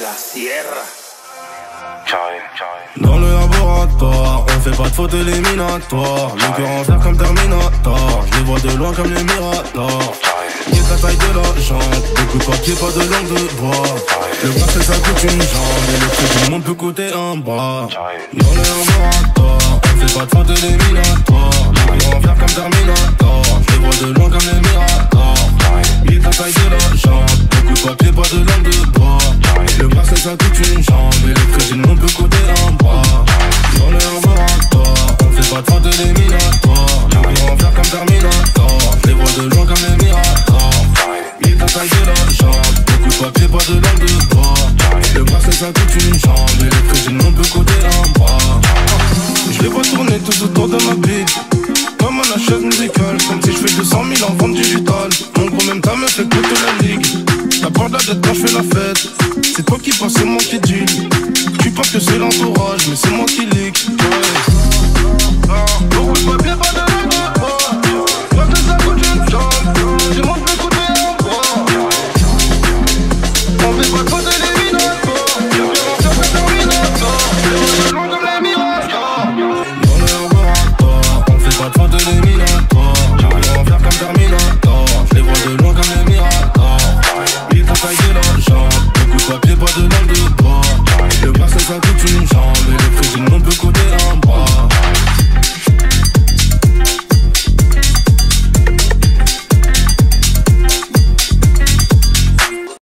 la sierra. Dans le laboratoire, on fait pas de faute éliminatoire. Le cœur en fer comme Terminator, je les vois de loin comme les Miradors. Qui est la taille de la jambe, beaucoup de papier, pas de langue de bois. Le bracelet ça coûte une jambe, et le prix du monde peut coûter un bras. Dans le laboratoire, on fait pas de faute éliminatoire. Le cœur en fer comme Terminator, je les vois de loin comme les Miradors. Qui est la taille de la jambe, beaucoup de papier, pas de langue de bois. Le bracelet ça coûte une jambe, et le prix du monde peut coûter un bras. Dans le laboratoire, on fait pas de faute éliminatoire. Le cœur en fer comme Terminator, je les vois de loin comme les Miradors. Il est à taille de la jambe, beaucoup de papier, pas de langue de bois. Le bracelet ça coûte une jambe, et le prix du monde peut coûter un bras. Je les vois tourner tout autour de ma bite, comme un chaise musicale, comme si je fais 200 000 en vente digitale. Mon gros même ta meuf écoute la ligue. T'as peur de la dette quand je fais la fête. C'est toi qui penses, c'est moi qui deal. Tu penses que c'est l'entourage, mais c'est moi qui lis.